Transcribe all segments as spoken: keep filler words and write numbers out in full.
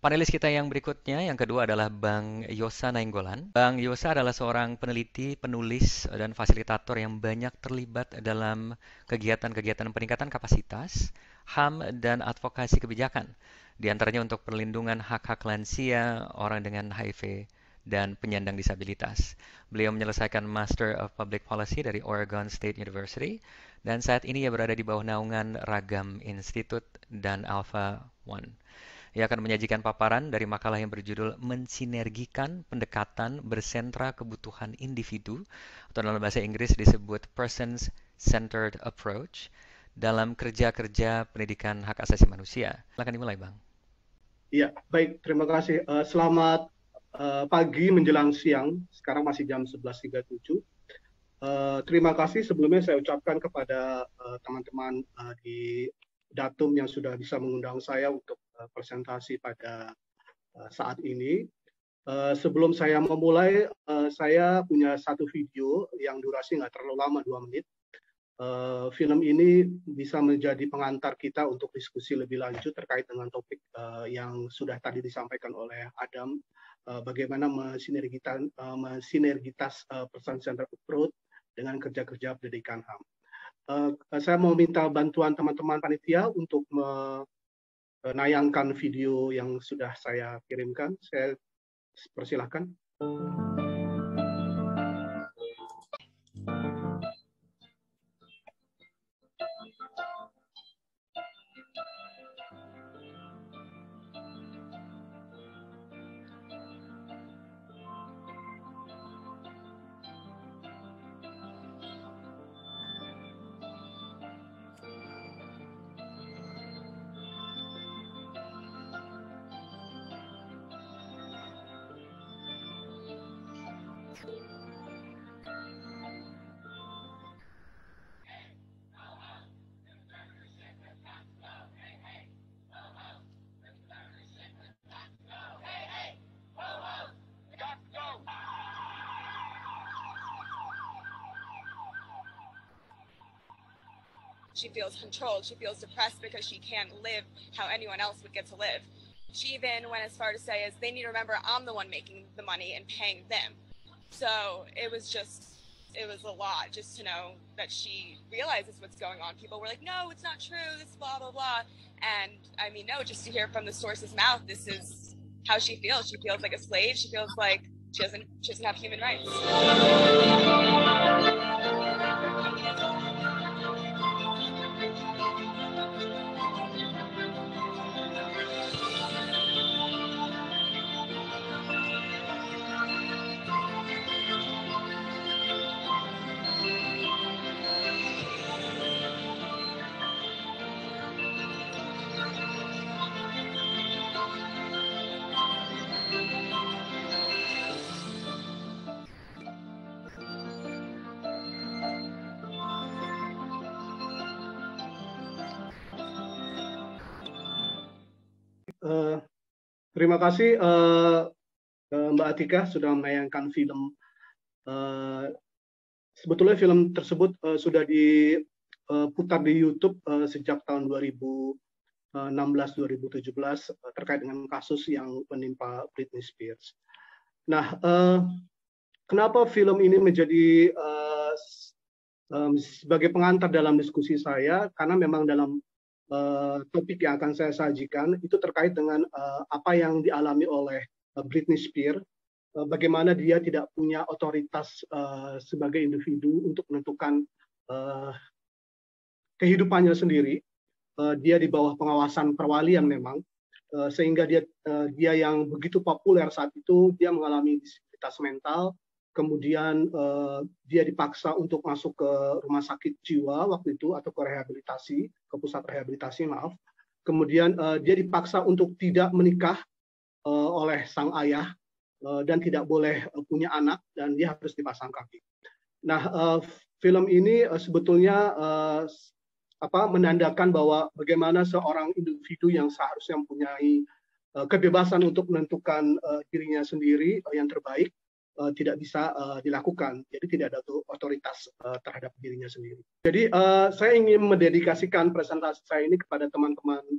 Panelis kita yang berikutnya, yang kedua adalah Bang Yosa Nainggolan. Bang Yosa adalah seorang peneliti, penulis, dan fasilitator yang banyak terlibat dalam kegiatan-kegiatan peningkatan kapasitas, H A M, dan advokasi kebijakan. Di antaranya untuk perlindungan hak-hak lansia, orang dengan H I V, dan penyandang disabilitas. Beliau menyelesaikan Master of Public Policy dari Oregon State University, dan saat ini ia berada di bawah naungan Ragam Institute dan Alpha One. Ia akan menyajikan paparan dari makalah yang berjudul Mensinergikan Pendekatan Bersentra Kebutuhan Individu, atau dalam bahasa Inggris disebut Persons-Centered Approach, dalam kerja-kerja pendidikan hak asasi manusia. Silakan dimulai, Bang. Iya, baik. Terima kasih. Uh, selamat uh, pagi menjelang siang. Sekarang masih jam sebelas tiga puluh tujuh. Uh, terima kasih sebelumnya saya ucapkan kepada teman-teman uh, uh, di Datum yang sudah bisa mengundang saya untuk uh, presentasi pada uh, saat ini. Uh, sebelum saya memulai, uh, saya punya satu video yang durasi nggak terlalu lama, dua menit. Uh, film ini bisa menjadi pengantar kita untuk diskusi lebih lanjut terkait dengan topik uh, yang sudah tadi disampaikan oleh Adam, uh, bagaimana mensinergitas, uh, mensinergitas uh, person-centered approach dengan kerja-kerja pendidikan H A M. Uh, saya mau minta bantuan teman-teman panitia untuk menayangkan video yang sudah saya kirimkan. Saya persilahkan. She feels controlled. She feels depressed because she can't live how anyone else would get to live. She even went as far to say is they need to remember I'm the one making the money and paying them. So it was just, it was a lot just to know that she realizes what's going on. People were like, no, it's not true, this blah, blah, blah. And I mean, no, just to hear from the source's mouth, this is how she feels. She feels like a slave. She feels like she doesn't, she doesn't have human rights. Uh, terima kasih uh, Mbak Atika sudah menayangkan film. Uh, sebetulnya film tersebut uh, sudah diputar di YouTube uh, sejak tahun dua ribu enam belas dua ribu tujuh belas uh, terkait dengan kasus yang menimpa Britney Spears. Nah, uh, kenapa film ini menjadi uh, um, sebagai pengantar dalam diskusi saya? Karena memang dalam Uh, topik yang akan saya sajikan itu terkait dengan uh, apa yang dialami oleh uh, Britney Spears, uh, bagaimana dia tidak punya otoritas uh, sebagai individu untuk menentukan uh, kehidupannya sendiri. Uh, dia di bawah pengawasan perwalian memang, uh, sehingga dia uh, dia yang begitu populer saat itu dia mengalami disabilitas mental. Kemudian uh, dia dipaksa untuk masuk ke rumah sakit jiwa waktu itu atau ke rehabilitasi, ke pusat rehabilitasi maaf. Kemudian uh, dia dipaksa untuk tidak menikah uh, oleh sang ayah uh, dan tidak boleh uh, punya anak dan dia harus dipasang kaki. Nah, uh, film ini uh, sebetulnya uh, apa menandakan bahwa bagaimana seorang individu yang seharusnya mempunyai uh, kebebasan untuk menentukan uh, dirinya sendiri uh, yang terbaik Uh, tidak bisa uh, dilakukan, jadi tidak ada otoritas uh, terhadap dirinya sendiri. Jadi uh, saya ingin mendedikasikan presentasi saya ini kepada teman-teman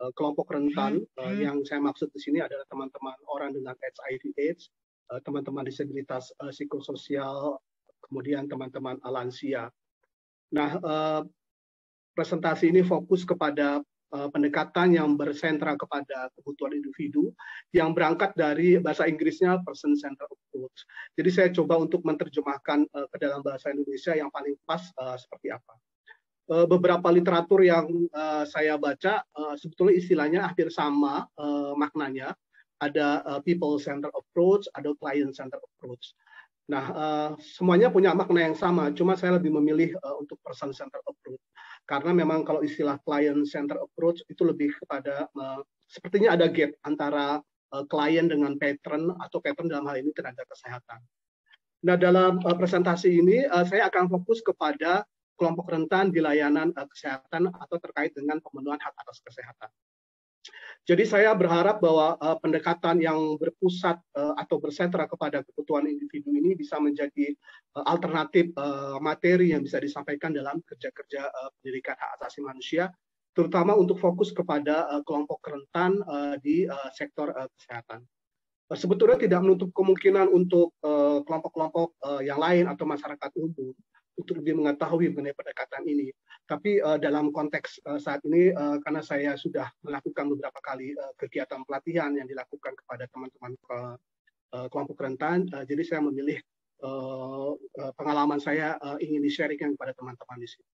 uh, kelompok rentan. Uh, yang saya maksud di sini adalah teman-teman orang dengan H I V/AIDS, uh, teman-teman disabilitas uh, psikososial, kemudian teman-teman lansia. Nah, uh, presentasi ini fokus kepada uh, pendekatan yang bersentra kepada kebutuhan individu yang berangkat dari bahasa Inggrisnya person-centered approach. Jadi saya coba untuk menerjemahkan uh, ke dalam bahasa Indonesia yang paling pas uh, seperti apa. Uh, beberapa literatur yang uh, saya baca uh, sebetulnya istilahnya hampir sama uh, maknanya. Ada uh, people-centered approach, ada client-centered approach. Nah, uh, semuanya punya makna yang sama, cuma saya lebih memilih uh, untuk person-centered approach. Karena memang kalau istilah client-centered approach itu lebih kepada, uh, sepertinya ada gap antara uh, klien dengan patron, atau patron dalam hal ini tenaga kesehatan. Nah, dalam uh, presentasi ini, uh, saya akan fokus kepada kelompok rentan di layanan uh, kesehatan atau terkait dengan pemenuhan hak atas kesehatan. Jadi saya berharap bahwa uh, pendekatan yang berpusat uh, atau bersentra kepada kebutuhan individu ini bisa menjadi uh, alternatif uh, materi yang bisa disampaikan dalam kerja-kerja uh, pendidikan hak asasi manusia, terutama untuk fokus kepada uh, kelompok rentan uh, di uh, sektor uh, kesehatan. Uh, sebetulnya tidak menutup kemungkinan untuk kelompok-kelompok uh, uh, yang lain atau masyarakat umum untuk lebih mengetahui mengenai pendekatan ini. Tapi uh, dalam konteks uh, saat ini, uh, karena saya sudah melakukan beberapa kali uh, kegiatan pelatihan yang dilakukan kepada teman-teman ke, uh, kelompok rentan, uh, jadi saya memilih uh, uh, pengalaman saya uh, ingin di-sharingkan kepada teman-teman di sini.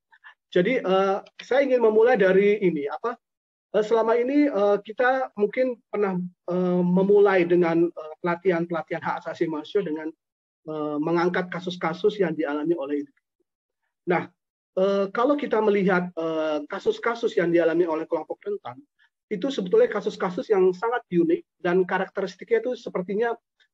Jadi uh, saya ingin memulai dari ini, apa? Uh, selama ini uh, kita mungkin pernah uh, memulai dengan uh, pelatihan-pelatihan hak asasi manusia dengan mengangkat kasus-kasus yang dialami oleh individu. Nah, eh, kalau kita melihat kasus-kasus eh, yang dialami oleh kelompok rentan, itu sebetulnya kasus-kasus yang sangat unik dan karakteristiknya itu sepertinya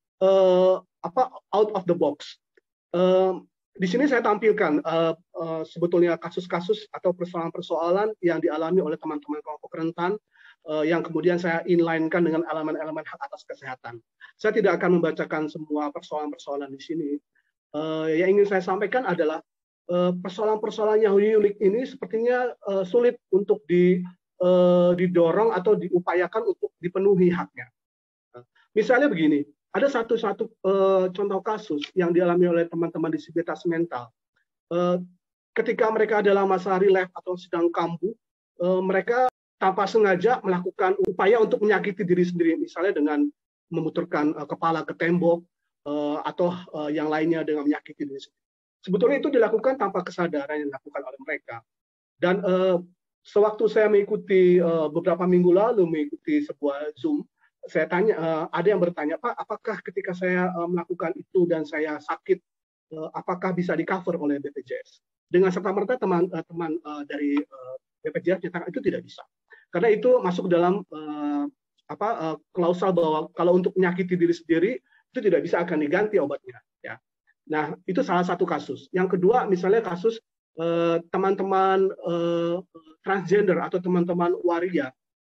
eh, apa out of the box. Eh, di sini saya tampilkan eh, eh, sebetulnya kasus-kasus atau persoalan-persoalan yang dialami oleh teman-teman kelompok rentan, yang kemudian saya inline-kan dengan elemen-elemen hak atas kesehatan. Saya tidak akan membacakan semua persoalan-persoalan di sini. Uh, yang ingin saya sampaikan adalah persoalan-persoalan uh, yang unik ini sepertinya uh, sulit untuk di, uh, didorong atau diupayakan untuk dipenuhi haknya. Uh, misalnya begini, ada satu-satu uh, contoh kasus yang dialami oleh teman-teman disabilitas mental. Uh, ketika mereka dalam masa relapse atau sedang kambuh, uh, mereka tanpa sengaja melakukan upaya untuk menyakiti diri sendiri, misalnya dengan memuturkan uh, kepala ke tembok uh, atau uh, yang lainnya dengan menyakiti diri sendiri. Sebetulnya itu dilakukan tanpa kesadaran yang dilakukan oleh mereka. Dan uh, sewaktu saya mengikuti uh, beberapa minggu lalu mengikuti sebuah Zoom, saya tanya, uh, ada yang bertanya, Pak, apakah ketika saya uh, melakukan itu dan saya sakit, uh, apakah bisa di-cover oleh B P J S? Dengan serta-merta teman-teman uh, dari uh, B P J S nyatakan itu tidak bisa. Karena itu masuk dalam uh, apa uh, klausal bahwa kalau untuk menyakiti diri sendiri itu tidak bisa akan diganti obatnya. Ya. Nah itu salah satu kasus. Yang kedua misalnya kasus teman-teman uh, uh, transgender atau teman-teman waria,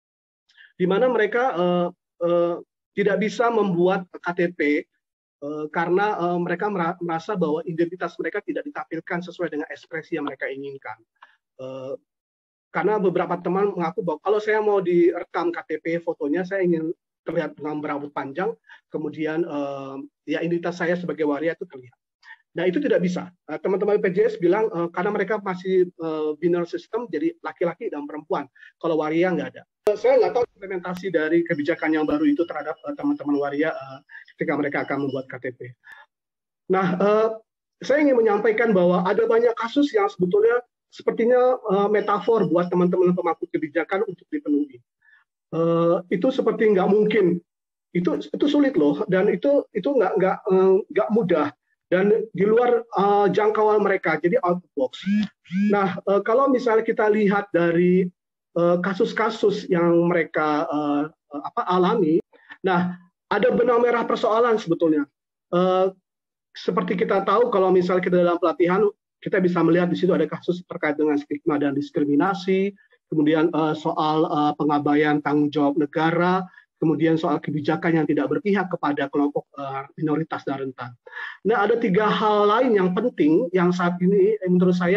di mana mereka uh, uh, tidak bisa membuat K T P uh, karena uh, mereka merasa bahwa identitas mereka tidak ditampilkan sesuai dengan ekspresi yang mereka inginkan. Uh, Karena beberapa teman mengaku bahwa kalau saya mau direkam K T P fotonya, saya ingin terlihat dengan berambut panjang, kemudian uh, ya identitas saya sebagai waria itu terlihat. Nah itu tidak bisa. Teman-teman B P J S bilang uh, karena mereka masih uh, binary system, jadi laki-laki dan perempuan. Kalau waria nggak ada. Uh, saya nggak tahu implementasi dari kebijakan yang baru itu terhadap teman-teman uh, waria uh, ketika mereka akan membuat K T P. Nah, uh, saya ingin menyampaikan bahwa ada banyak kasus yang sebetulnya sepertinya uh, metafor buat teman-teman pemangku kebijakan untuk dipenuhi. Uh, itu seperti nggak mungkin. Itu itu sulit loh, dan itu itu nggak nggak nggak uh, mudah dan di luar uh, jangkauan mereka. Jadi out of box. Nah, uh, kalau misalnya kita lihat dari kasus-kasus uh, yang mereka uh, apa alami, nah ada benang merah persoalan sebetulnya. Uh, seperti kita tahu kalau misalnya kita dalam pelatihan, kita bisa melihat di situ ada kasus terkait dengan stigma dan diskriminasi, kemudian uh, soal uh, pengabaian tanggung jawab negara, kemudian soal kebijakan yang tidak berpihak kepada kelompok uh, minoritas dan rentan. Nah, ada tiga hal lain yang penting yang saat ini menurut saya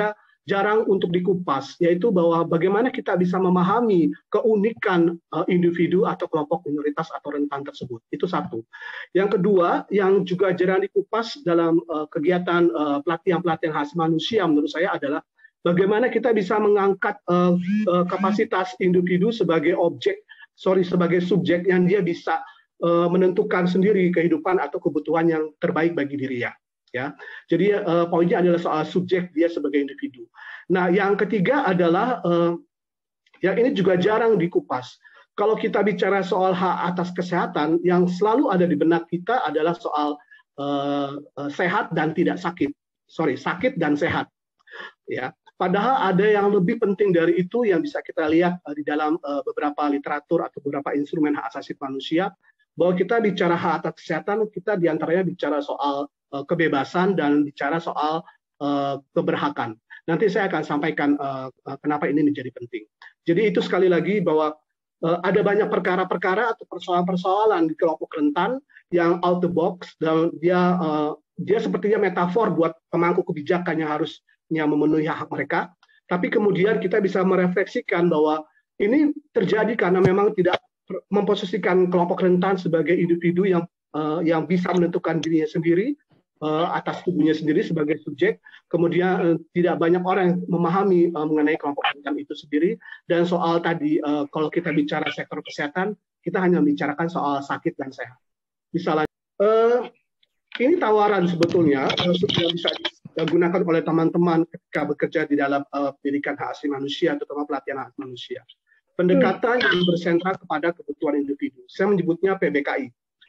jarang untuk dikupas, yaitu bahwa bagaimana kita bisa memahami keunikan uh, individu atau kelompok minoritas atau rentan tersebut. Itu satu. Yang kedua, yang juga jarang dikupas dalam uh, kegiatan uh, pelatihan-pelatihan hak asasi manusia menurut saya adalah bagaimana kita bisa mengangkat uh, uh, kapasitas individu sebagai objek, sorry, sebagai subjek yang dia bisa uh, menentukan sendiri kehidupan atau kebutuhan yang terbaik bagi dirinya. Ya, jadi uh, poinnya adalah soal subjek dia sebagai individu. Nah, yang ketiga adalah uh, yang ini juga jarang dikupas. Kalau kita bicara soal hak atas kesehatan, yang selalu ada di benak kita adalah soal uh, uh, sehat dan tidak sakit. Sorry, sakit dan sehat. Ya, padahal ada yang lebih penting dari itu yang bisa kita lihat uh, di dalam uh, beberapa literatur atau beberapa instrumen hak asasi manusia, bahwa kita bicara hak atas kesehatan, kita diantaranya bicara soal kebebasan dan bicara soal uh, keberhakan. Nanti saya akan sampaikan uh, kenapa ini menjadi penting. Jadi itu sekali lagi bahwa uh, ada banyak perkara-perkara atau persoalan-persoalan di kelompok rentan yang out the box dan dia uh, dia sepertinya metafor buat pemangku kebijakan yang harusnya memenuhi hak mereka. Tapi kemudian kita bisa merefleksikan bahwa ini terjadi karena memang tidak memposisikan kelompok rentan sebagai individu yang uh, yang bisa menentukan dirinya sendiri Uh, atas tubuhnya sendiri sebagai subjek, kemudian uh, tidak banyak orang yang memahami uh, mengenai kelompok rentan itu sendiri, dan soal tadi uh, kalau kita bicara sektor kesehatan, kita hanya membicarakan soal sakit dan sehat. Misalnya, uh, ini tawaran sebetulnya uh, sudah bisa digunakan oleh teman-teman ketika bekerja di dalam uh, pendidikan hak asasi manusia, terutama pelatihan hak asasi manusia. Pendekatan yang bersentra kepada kebutuhan individu. Saya menyebutnya P B K I.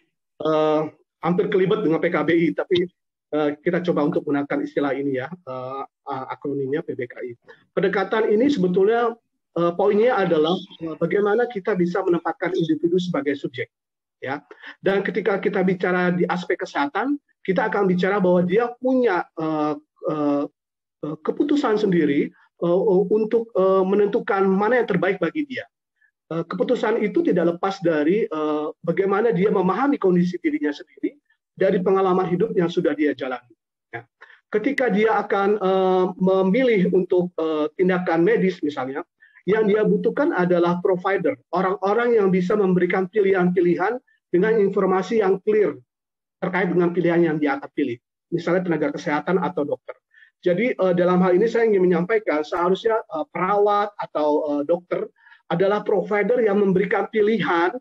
Uh, hampir kelibet dengan P K B I, tapi Uh, kita coba untuk menggunakan istilah ini ya, uh, uh, akronimnya P B K I. Pendekatan ini sebetulnya uh, poinnya adalah uh, bagaimana kita bisa menempatkan individu sebagai subjek, ya. Dan ketika kita bicara di aspek kesehatan, kita akan bicara bahwa dia punya uh, uh, uh, keputusan sendiri uh, untuk uh, menentukan mana yang terbaik bagi dia. Uh, keputusan itu tidak lepas dari uh, bagaimana dia memahami kondisi dirinya sendiri dari pengalaman hidup yang sudah dia jalani. Ya. Ketika dia akan uh, memilih untuk uh, tindakan medis misalnya, yang dia butuhkan adalah provider, orang-orang yang bisa memberikan pilihan-pilihan dengan informasi yang clear terkait dengan pilihan yang dia akan pilih, misalnya tenaga kesehatan atau dokter. Jadi uh, dalam hal ini saya ingin menyampaikan seharusnya uh, perawat atau uh, dokter adalah provider yang memberikan pilihan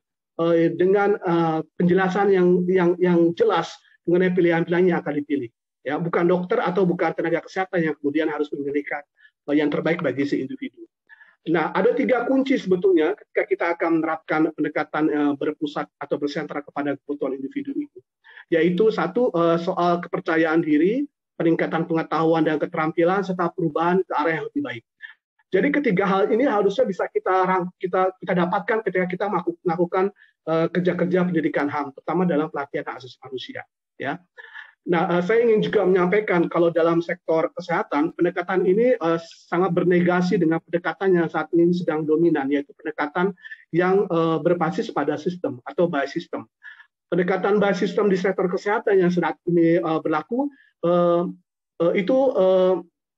dengan uh, penjelasan yang yang yang jelas mengenai pilihan-pilihan yang akan dipilih. Ya, bukan dokter atau bukan tenaga kesehatan yang kemudian harus memilihkan uh, yang terbaik bagi si individu. Nah, ada tiga kunci sebetulnya ketika kita akan menerapkan pendekatan uh, berpusat atau bersentra kepada kebutuhan individu itu. Yaitu satu uh, soal kepercayaan diri, peningkatan pengetahuan dan keterampilan serta perubahan ke arah yang lebih baik. Jadi ketiga hal ini harusnya bisa kita kita kita dapatkan ketika kita melakukan kerja-kerja uh, pendidikan H A M, terutama dalam pelatihan hak asasi manusia. Ya, nah uh, saya ingin juga menyampaikan kalau dalam sektor kesehatan pendekatan ini uh, sangat bernegasi dengan pendekatan yang saat ini sedang dominan, yaitu pendekatan yang uh, berbasis pada sistem atau by system. Pendekatan by system di sektor kesehatan yang saat ini uh, berlaku uh, uh, itu uh,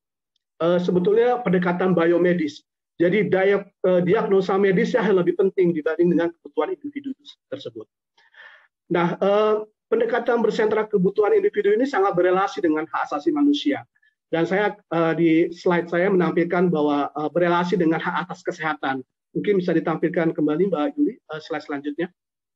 Uh, sebetulnya pendekatan biomedis. Jadi daya, uh, diagnosa medis yang lebih penting dibanding dengan kebutuhan individu tersebut. Nah, uh, pendekatan bersentra kebutuhan individu ini sangat berelasi dengan hak asasi manusia. Dan saya uh, di slide saya menampilkan bahwa uh, berelasi dengan hak atas kesehatan. Mungkin bisa ditampilkan kembali Mbak Yuli, uh, slide selanjutnya.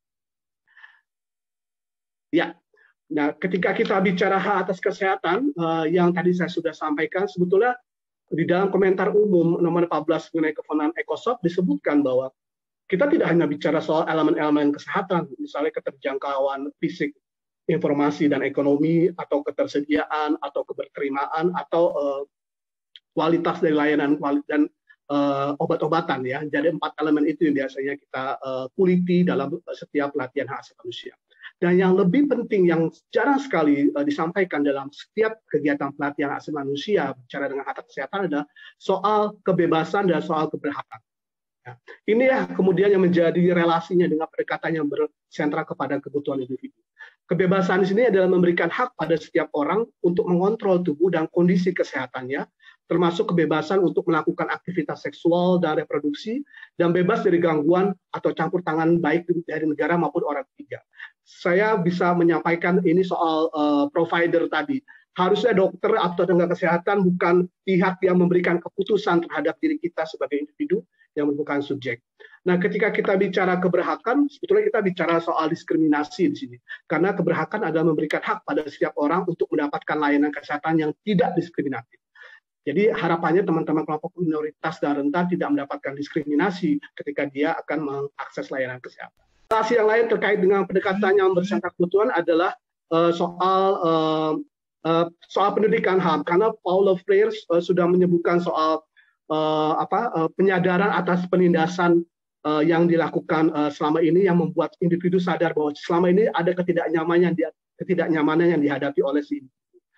Ya. Nah, ketika kita bicara hak atas kesehatan, uh, yang tadi saya sudah sampaikan, sebetulnya di dalam komentar umum nomor empat belas mengenai kewenangan ECOSOC disebutkan bahwa kita tidak hanya bicara soal elemen-elemen kesehatan, misalnya keterjangkauan fisik, informasi dan ekonomi, atau ketersediaan, atau keberterimaan, atau uh, kualitas dari layanan dan uh, obat-obatan ya. Jadi empat elemen itu yang biasanya kita uh, kuliti dalam setiap pelatihan hak asasi manusia. Dan yang lebih penting, yang jarang sekali uh, disampaikan dalam setiap kegiatan pelatihan hak asasi manusia bicara dengan hak kesehatan adalah soal kebebasan dan soal keberhakan. Ya. Ini ya kemudian yang menjadi relasinya dengan pendekatan yang bersentra kepada kebutuhan individu. Kebebasan di sini adalah memberikan hak pada setiap orang untuk mengontrol tubuh dan kondisi kesehatannya termasuk kebebasan untuk melakukan aktivitas seksual dan reproduksi, dan bebas dari gangguan atau campur tangan baik dari negara maupun orang ketiga. Saya bisa menyampaikan ini soal uh, provider tadi. Harusnya dokter atau tenaga kesehatan bukan pihak yang memberikan keputusan terhadap diri kita sebagai individu yang merupakan subjek. Nah, ketika kita bicara keberhakan, sebetulnya kita bicara soal diskriminasi di sini. Karena keberhakan adalah memberikan hak pada setiap orang untuk mendapatkan layanan kesehatan yang tidak diskriminatif. Jadi harapannya teman-teman kelompok minoritas dan rentan tidak mendapatkan diskriminasi ketika dia akan mengakses layanan kesehatan. Relasi yang lain terkait dengan pendekatan yang bersangkut kebutuhan adalah uh, soal uh, uh, soal pendidikan H A M, karena Paulo Freire uh, sudah menyebutkan soal uh, apa uh, penyadaran atas penindasan uh, yang dilakukan uh, selama ini yang membuat individu sadar bahwa selama ini ada ketidaknyamanan yang ketidaknyamanan yang dihadapi oleh si individu.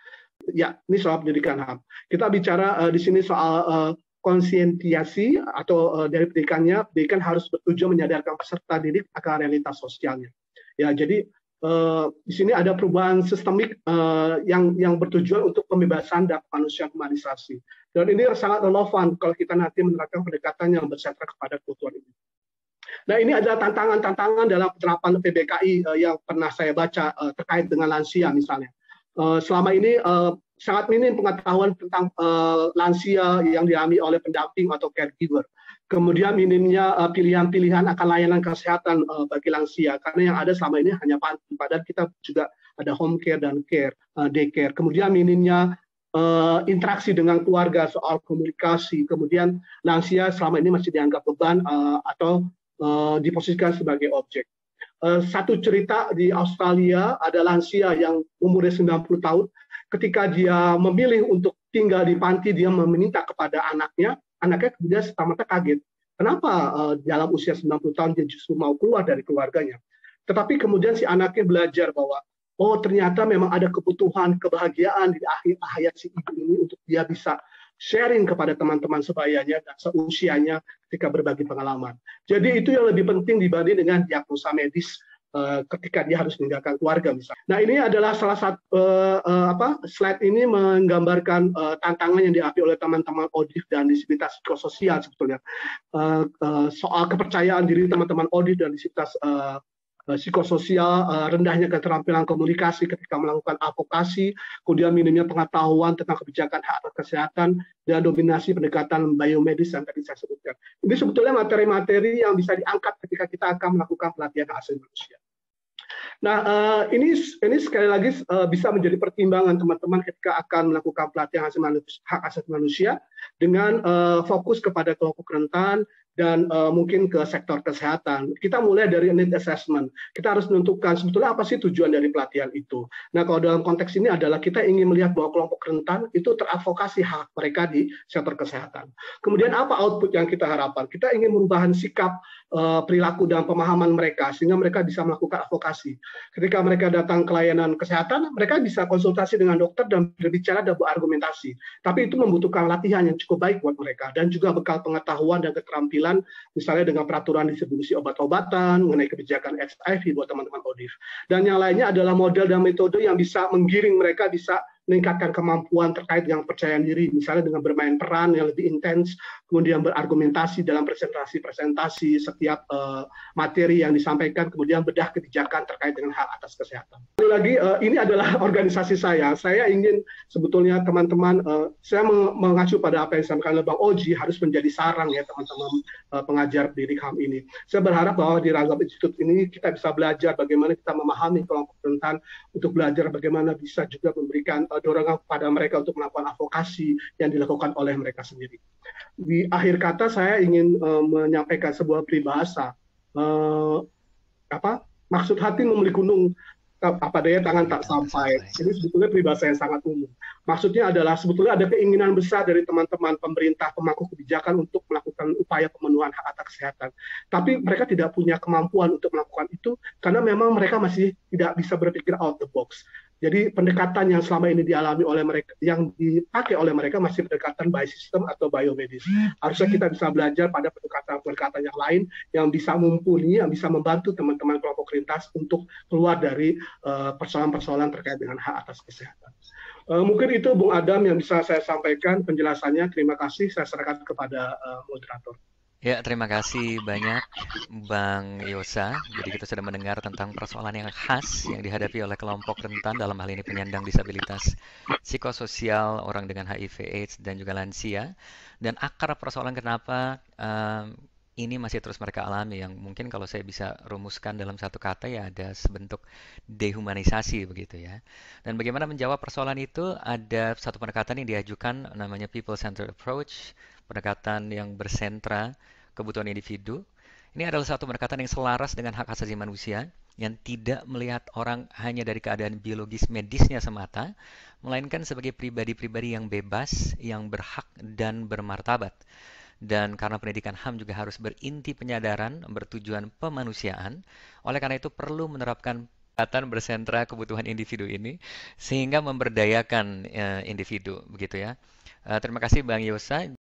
Ya, ini soal pendidikan H A M. Kita bicara uh, di sini soal uh, konsientiasi atau uh, dari pendidikannya, pendidikan harus bertujuan menyadarkan peserta didik akan realitas sosialnya. Ya, jadi uh, di sini ada perubahan sistemik uh, yang yang bertujuan untuk pembebasan dan kemanusiaan humanisasi. Dan ini sangat relevan kalau kita nanti menerapkan pendekatan yang bersentra kepada kebutuhan ini. Nah, ini adalah tantangan-tantangan dalam penerapan P B K I uh, yang pernah saya baca uh, terkait dengan lansia misalnya. Uh, selama ini uh, sangat minim pengetahuan tentang uh, lansia yang dialami oleh pendamping atau caregiver. Kemudian minimnya uh, pilihan-pilihan akan layanan kesehatan uh, bagi lansia, karena yang ada selama ini hanya panti, padahal kita juga ada home care dan care, uh, daycare. Kemudian minimnya uh, interaksi dengan keluarga, soal komunikasi. Kemudian lansia selama ini masih dianggap beban uh, atau uh, diposisikan sebagai objek. Uh, satu cerita di Australia, ada lansia yang umurnya sembilan puluh tahun, ketika dia memilih untuk tinggal di panti, dia meminta kepada anaknya, anaknya kemudian serta-merta kaget. Kenapa uh, dalam usia sembilan puluh tahun dia justru mau keluar dari keluarganya? Tetapi kemudian si anaknya belajar bahwa, oh ternyata memang ada kebutuhan, kebahagiaan di akhir hayat si ibu ini untuk dia bisa sharing kepada teman-teman sebayanya dan seusianya ketika berbagi pengalaman. Jadi itu yang lebih penting dibanding dengan diagnosa medis uh, ketika dia harus meninggalkan keluarga misalnya. Nah, ini adalah salah satu uh, uh, apa slide ini menggambarkan uh, tantangan yang dihadapi oleh teman-teman O D I F dan disabilitas psikososial sebetulnya. Uh, uh, soal kepercayaan diri teman-teman O D I F dan disabilitas uh, psikososial, rendahnya keterampilan komunikasi ketika melakukan advokasi, kemudian minimnya pengetahuan tentang kebijakan hak atas kesehatan, dan dominasi pendekatan biomedis yang tadi saya sebutkan. Ini sebetulnya materi-materi yang bisa diangkat ketika kita akan melakukan pelatihan hak asasi manusia. Nah, uh, ini ini sekali lagi uh, bisa menjadi pertimbangan teman-teman ketika akan melakukan pelatihan hak asasi manusia dengan uh, fokus kepada kelompok rentan dan uh, mungkin ke sektor kesehatan. Kita mulai dari need assessment. Kita harus menentukan sebetulnya apa sih tujuan dari pelatihan itu. Nah, kalau dalam konteks ini adalah kita ingin melihat bahwa kelompok rentan itu teradvokasi hak mereka di sektor kesehatan. Kemudian apa output yang kita harapkan? Kita ingin merubah sikap, uh, perilaku dan pemahaman mereka sehingga mereka bisa melakukan advokasi. Ketika mereka datang ke layanan kesehatan, mereka bisa konsultasi dengan dokter dan berbicara dan berargumentasi. Tapi itu membutuhkan latihan yang cukup baik buat mereka dan juga bekal pengetahuan dan keterampilan, misalnya dengan peraturan distribusi obat-obatan, mengenai kebijakan H I V buat teman-teman O D I F. Dan yang lainnya adalah model dan metode yang bisa menggiring mereka bisa meningkatkan kemampuan terkait dengan percayaan diri, misalnya dengan bermain peran yang lebih intens, kemudian berargumentasi dalam presentasi-presentasi setiap uh, materi yang disampaikan, kemudian bedah kebijakan terkait dengan hak atas kesehatan. Lalu lagi, uh, ini adalah organisasi saya. Saya ingin sebetulnya teman-teman, uh, saya mengacu pada apa yang disampaikan oleh Bang Oji, harus menjadi sarang ya teman-teman uh, pengajar pendidik H A M ini. Saya berharap bahwa di Ragam Institute ini kita bisa belajar bagaimana kita memahami kelompok rentan, untuk belajar bagaimana bisa juga memberikan uh, dorongan kepada mereka untuk melakukan advokasi yang dilakukan oleh mereka sendiri. Di akhir kata saya ingin uh, menyampaikan sebuah peribahasa, uh, apa maksud hati membeli gunung, apa daya tangan tak sampai. Ini sebetulnya peribahasa yang sangat umum. Maksudnya adalah sebetulnya ada keinginan besar dari teman-teman pemerintah, pemangku kebijakan untuk melakukan upaya pemenuhan hak atas kesehatan. Tapi mereka tidak punya kemampuan untuk melakukan itu karena memang mereka masih tidak bisa berpikir out the box. Jadi pendekatan yang selama ini dialami oleh mereka, yang dipakai oleh mereka masih pendekatan biosistem atau biomedis. Harusnya kita bisa belajar pada pendekatan-pendekatan yang lain yang bisa mumpuni, yang bisa membantu teman-teman kelompok lintas untuk keluar dari persoalan-persoalan uh, terkait dengan hak atas kesehatan. Uh, mungkin itu Bung Adam yang bisa saya sampaikan penjelasannya. Terima kasih. Saya serahkan kepada uh, moderator. Ya, terima kasih banyak Bang Yosa. Jadi kita sudah mendengar tentang persoalan yang khas yang dihadapi oleh kelompok rentan, dalam hal ini penyandang disabilitas psikososial, orang dengan H I V AIDS, dan juga lansia. Dan akar persoalan kenapa um, ini masih terus mereka alami, yang mungkin kalau saya bisa rumuskan dalam satu kata ya ada sebentuk dehumanisasi begitu ya. Dan bagaimana menjawab persoalan itu, ada satu pendekatan yang diajukan namanya people-centered approach, pendekatan yang bersentra kebutuhan individu. Ini adalah satu pendekatan yang selaras dengan hak asasi manusia, yang tidak melihat orang hanya dari keadaan biologis medisnya semata, melainkan sebagai pribadi-pribadi yang bebas, yang berhak dan bermartabat. Dan karena pendidikan H A M juga harus berinti penyadaran, bertujuan pemanusiaan, oleh karena itu perlu menerapkan pendekatan bersentra kebutuhan individu ini, sehingga memberdayakan uh, individu, begitu ya. Uh, terima kasih Bang Yosa.